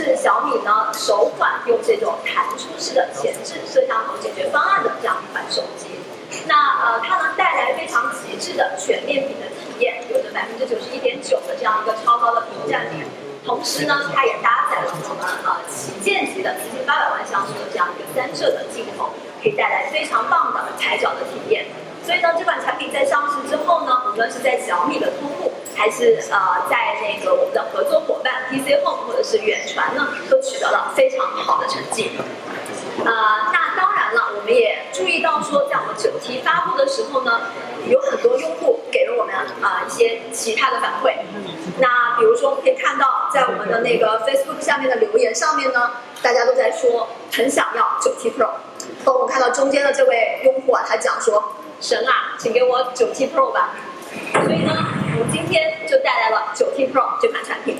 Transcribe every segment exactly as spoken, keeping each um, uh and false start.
是小米呢首款用这种弹出式的前置摄像头解决方案的这样一款手机。那呃，它能带来非常极致的全面屏的体验，有着百分之九十一点九的这样一个超高的屏占比。同时呢，它也搭载了我们呃旗舰级的四千八百万像素的这样一个三摄的镜头，可以带来非常棒的踩脚的体验。所以呢，这款产品在上市之后呢，无论是在小米的通路，还是呃在那个我们的合作伙伴 P C Home 或者是远传呢，都取得了非常好的成绩。呃，那当然了，我们也注意到说，在我们九 T 发布的时候呢，有很多用户给了我们啊、呃、一些其他的反馈。那比如说，我们可以看到，在我们的那个 Facebook 下面的留言上面呢，大家都在说很想要九 T Pro。和我们看到中间的这位用户啊，他讲说：“神啊，请给我九 T Pro 吧。”所以呢，我们今天就带来了九 T Pro 这款产品。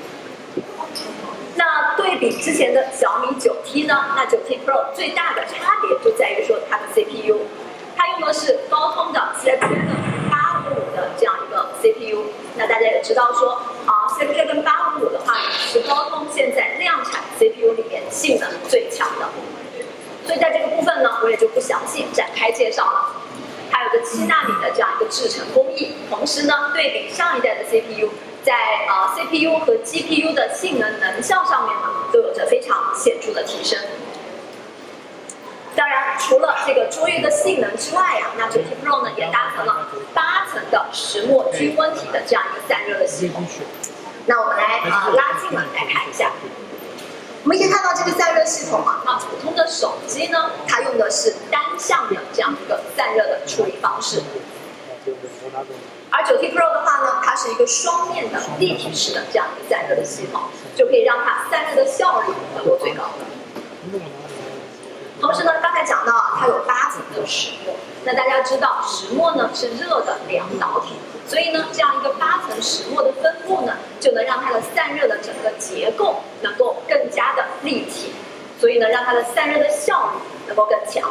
那对比之前的小米九 T 呢，那九 T Pro 最大的差别就在于说它的 C P U， 它用的是高通的 Snapdragon 八五五的这样一个 C P U。那大家也知道说啊 ，Snapdragon 八五五的话是高通现在量产 C P U 里面性能最强的。所以在这个部分呢，我也就不详细展开介绍了。它有个七纳米的这样一个制程工艺，同时呢，对比上一代的 C P U。在呃 C P U 和 G P U 的性能能效上面呢，都有着非常显著的提升。当然，除了这个卓越的性能之外呀、啊，那九 T Pro 呢也搭载了八层的石墨均温体的这样一个散热的系统。那我们来呃拉近了来看一下，我们可以看到这个散热系统啊，那普通的手机呢，它用的是单向的这样一个散热的处理方式。而九 T Pro 的话呢，它是一个双面的立体式的这样一个散热的系统，就可以让它散热的效率能够最高。同时呢，刚才讲到它有八层的石墨，那大家知道石墨呢是热的两导体，所以呢这样一个八层石墨的分布呢，就能让它的散热的整个结构能够更加的立体，所以呢让它的散热的效率能够更强。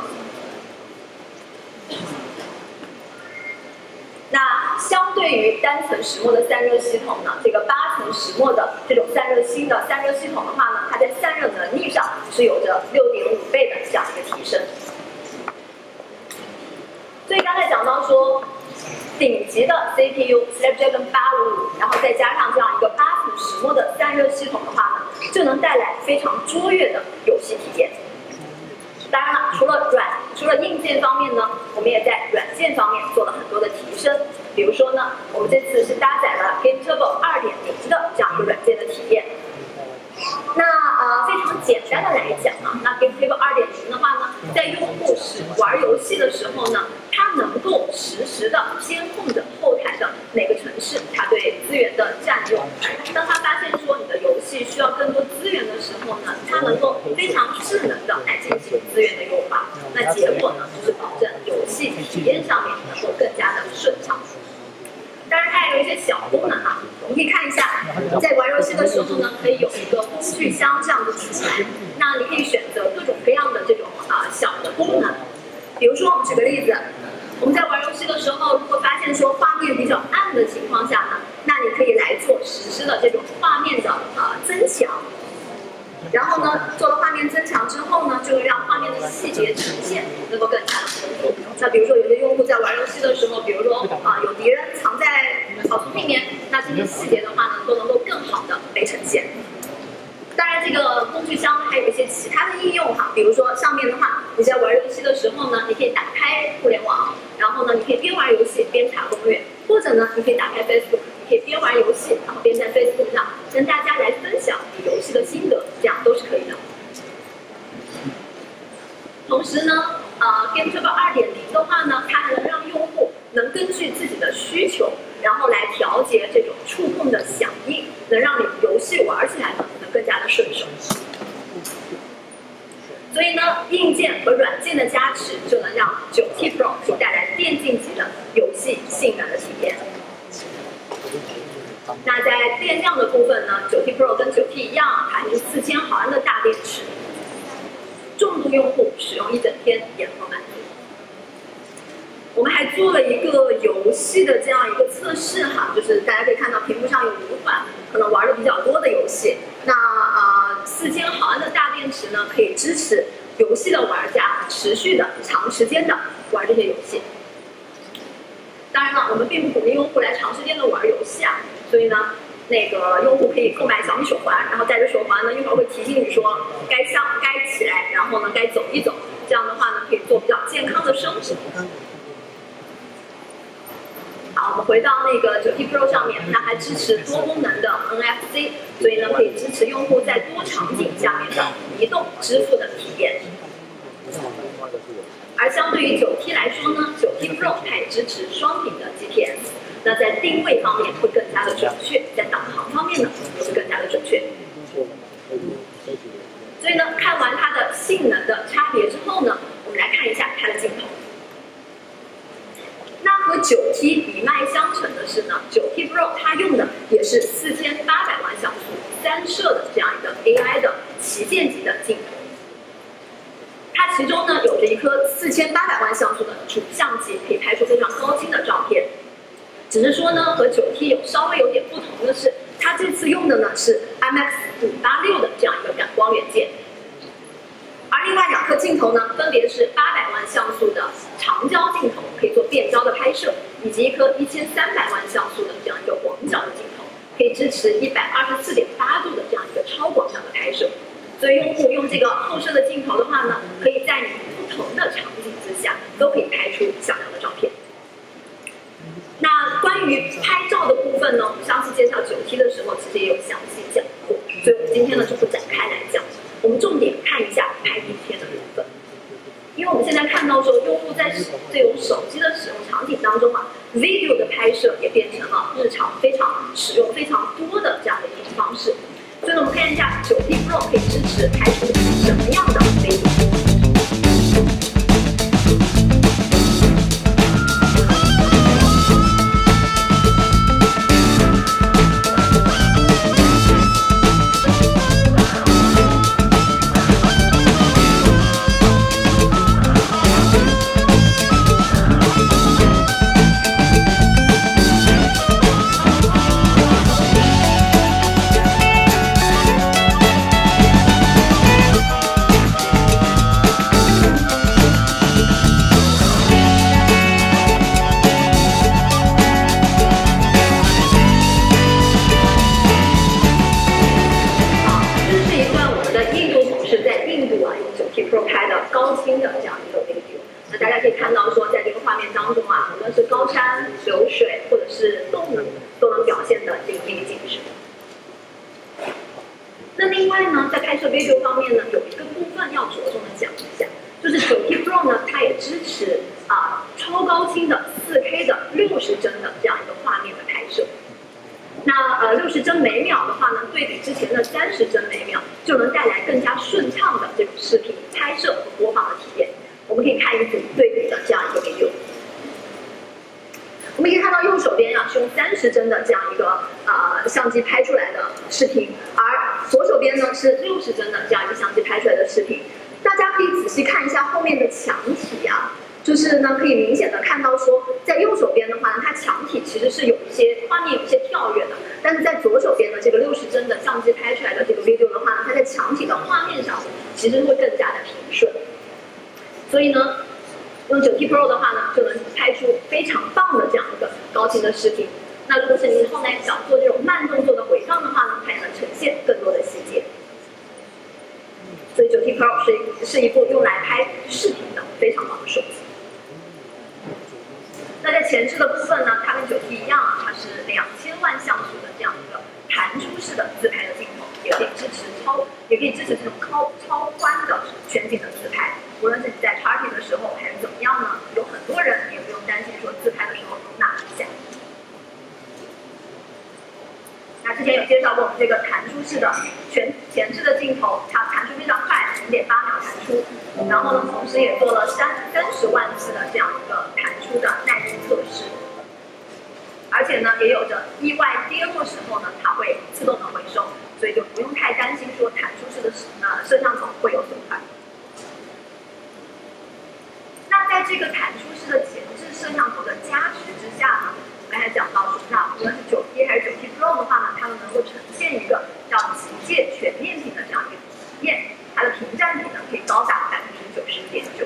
那相对于单层石墨的散热系统呢，这个八层石墨的这种散热芯的散热系统的话呢，它在散热能力上是有着六点五倍的这样一个提升。所以刚才讲到说，顶级的 C P U Snapdragon 八五五，然后再加上这样一个八层石墨的散热系统的话呢，就能带来非常卓越的游戏体验。当然了，除了软，除了硬件方面呢，我们也在软件方面做了很多的提升。比如说呢，我们这次是搭载了 Game Turbo 二点零 的这样一个软件的体验。那呃，非常简单的来讲啊，那 Game Turbo 二点零 的话呢，在用户是玩游戏的时候呢，它能够实时的监控着后台的每个城市它对资源的占用。当它发现说你的游戏需要更多资源的时候呢，它能够非常智能的来进行资源的优化。那结果呢，就是保证游戏体验上面能够更加的顺畅。当然，它还有一些小功能啊，我们可以看一下，在玩游戏的时候呢，可以有一个工具箱这样的出来，那你可以选择各种各样的这种啊小的功能。比如说，我们举个例子，我们在玩游戏的时候，如果发现说画面比较暗的情况下呢，那你可以来做实时的这种画面的啊增强。然后呢，做了画面增强之后呢，就会让画面的细节呈现能够更加的丰富。那比如说，有些用户在玩游戏的时候，比如说啊，有敌人藏在草丛里面，那这些细节的话呢，都能够更好的被呈现。当然，这个工具箱还有一些其他的应用哈，比如说上面的话，你在玩游戏的时候呢，你可以打开互联网，然后呢，你可以边玩游戏边查攻略，或者呢，你可以打开 Facebook。可以边玩游戏，然后边在 Facebook 上跟大家来分享你游戏的心得，这样都是可以的。同时呢，呃 ，Game Turbo 二点零 的话呢，它能让用户能根据自己的需求，然后来调节这种触控的响应，能让你游戏玩起来呢能更加的顺手。所以呢，硬件和软件的加持，就能让九 T Pro 可以带来电竞级的游戏性能的体验。那在电量的部分呢，九 T Pro 跟九 T 一样，它是四千毫安的大电池，重度用户使用一整天也能够满足。我们还做了一个游戏的这样一个测试哈，就是大家可以看到屏幕上有五款可能玩的比较多的游戏。那呃四千毫安的大电池呢，可以支持游戏的玩家持续的、长时间的玩这些游戏。当然了，我们并不鼓励用户来长时间的玩游戏啊，所以呢，那个用户可以购买小米手环，然后带着手环呢，一会儿会提醒你说该上、该起来，然后呢该走一走。这样的话呢，可以做比较健康的生活。好，我们回到那个 九 T Pro 上面，它还支持多功能的 N F C， 所以呢可以支持用户在多场景下面的移动支付的体验。而相对于 九 T 来说呢， 九 T Pro 它也支持双屏的 G P S， 那在定位方面会更加的准确，在导航方面呢也会更加的准确。所以呢，看完它的性能的差别之后呢，我们来看一下它的镜头。那和 九 T 一脉相承的是呢， 九 T Pro 它用的也是四千八百万像素三摄的这样一个 A I 的旗舰级的镜头。它其中呢有着一颗四千八百万像素的主相机，可以拍出非常高清的照片。只是说呢，和 九 T 有稍微有点不同的是，它这次用的呢是 I M X 五八六的这样一个感光元件。而另外两颗镜头呢，分别是八百万像素的长焦镜头，可以做变焦的拍摄，以及一颗一千三百万像素的这样一个广角的镜头，可以支持一百二十四点八度的这样一个超广角的拍摄。所以用户用这个后摄的镜头的话呢，可以在你不同的场景之下都可以拍出想要的照片。那关于拍照的部分呢，我们上次介绍 九 T 的时候其实也有详细讲过，所以我们今天呢就不展开来讲，我们重点看一下拍影片的部分。因为我们现在看到说，用户在这种手机的使用场景当中啊 ，video 的拍摄也变成了日常非常使用非常多的这样的一种方式。所以呢，我们看一下 九 T Pro 可以支持拍出什么样的 video。帧的这样一个呃相机拍出来的视频，而左手边呢是六十帧的这样一个相机拍出来的视频。大家可以仔细看一下后面的墙体啊，就是呢可以明显的看到说，在右手边的话呢，它墙体其实是有一些画面有一些跳跃的，但是在左手边的这个六十帧的相机拍出来的这个 video 的话呢，它在墙体的画面上其实会更加的平顺。所以呢，用 九 T Pro 的话呢，就能拍出非常棒的这样一个高清的视频。那如果是你后来想做这种慢动作的回放的话呢，它也能呈现更多的细节。所以 九 T Pro 是是一部用来拍视频的非常棒的手机。那在前置的部分呢，它跟 九 T 一样，它是两千万像素的这样一个弹出式的自拍的镜头，也可以支持超，也可以支持这种超超宽的全景的自拍。无论是你在 party 的时候还是怎么样呢，有很多人也不用担心说自拍的时候容纳一下。那之前有介绍过我们这个弹出式的全前置的镜头，它弹出非常快，零点八秒弹出。然后呢，同时也做了三三十万次的这样一个弹出的耐力测试。而且呢，也有着意外跌落时候呢，它会自动的回收，所以就不用太担心说弹出式的呃摄像头会有损坏。那在这个弹出式的前置摄像头的加持之下呢，刚才讲到说，那无论是 九 T 还是 九 T Pro 的话呢，它们能够呈现一个叫极界全面屏的这样一个验，它的屏占比呢可以高达百分之九十点九。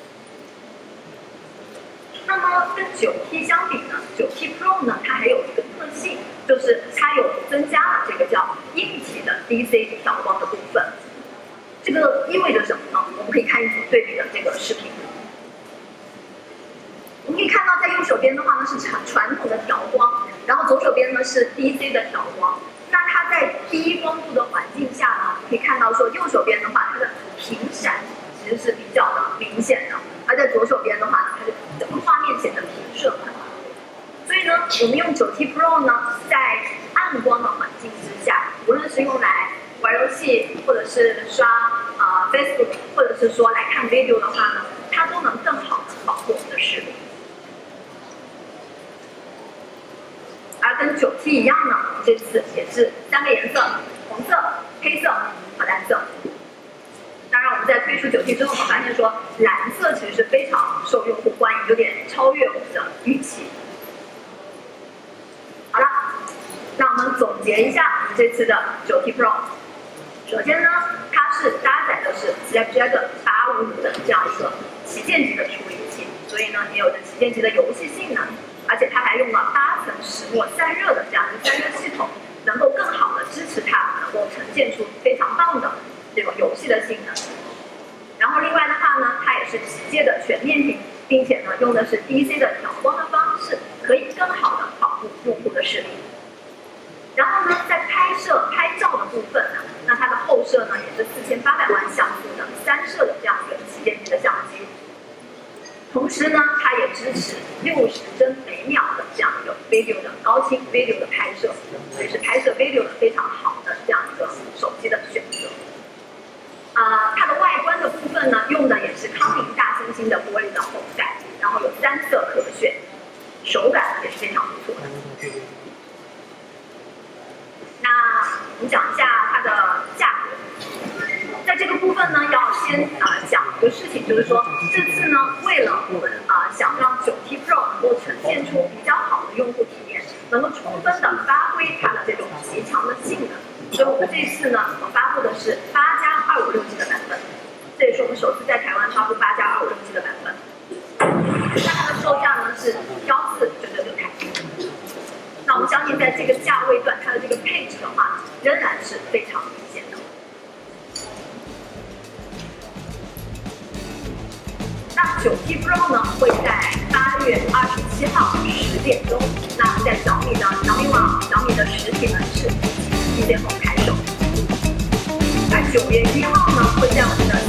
那么跟九 T 相比呢，九 T Pro 呢它还有一个特性，就是它有增加了这个叫硬体的 D C 调光的部分。这个意味着什么呢？我们可以看一组对比的这个视频。我们可以看到，在右手边的话呢是传传统的调光，然后左手边呢是 D C 的调光。那它在低光度的环境下呢，可以看到说右手边的话，它的频闪其实是比较的明显的，而在左手边的话呢，它是整个画面显得平顺很多。所以呢，我们用九 T Pro 呢，在暗光的环境之下，无论是用来玩游戏，或者是刷啊、呃、Facebook， 或者是说来看 video 的话呢，它都能更好的保护我们的视力。而跟九 T 一样呢，这次也是三个颜色：红色、黑色和蓝色。当然，我们在推出九 T 之后，我们发现说蓝色其实是非常受用户欢迎，有点超越我们的预期。好了，那我们总结一下我们这次的九 T Pro。首先呢，它是搭载的是 Snapdragon 八五五的这样一个旗舰级的处理器，所以呢也有着旗舰级的游戏性能。而且它还用了八层石墨散热的这样一个散热系统，能够更好的支持它，能够呈现出非常棒的这种游戏的性能。然后另外的话呢，它也是旗舰的全面屏，并且呢用的是 D C 的调光的方式，可以更好的保护用户的视力。然后呢，在拍摄拍照的部分呢，那它的后摄呢也是四千八百万像素的三摄的这样一个旗舰级的相机。同时呢，它也支持六十帧每秒的这样一个 video 的高清 video 的拍摄，所以是拍摄 video 的非常好的这样一个手机的选择。啊、呃，它的外观的部分呢，用的也是康宁大猩猩的玻璃的后盖，然后有三色可选，手感也是非常不错的。那我们讲一下它的价格。在这个部分呢，要先啊、呃、讲一个事情，就是说这次呢，为了我们啊、呃、想让九 T Pro 能够呈现出比较好的用户体验，能够充分的发挥它的这种极强的性能，所以我们这次呢，我们发布的是八加二五六 G 的版本，这也是我们首次在台湾发布八加二五六 G 的版本。那它的售价呢是幺四九九九台币。那我们相信在这个价位段，它的这个配置的话，仍然是非常明显的。那九 T Pro 呢会在八月二十七号十点钟，那在小米的小米网、小米的实体门市一店后开售。而九月一号呢会在我们的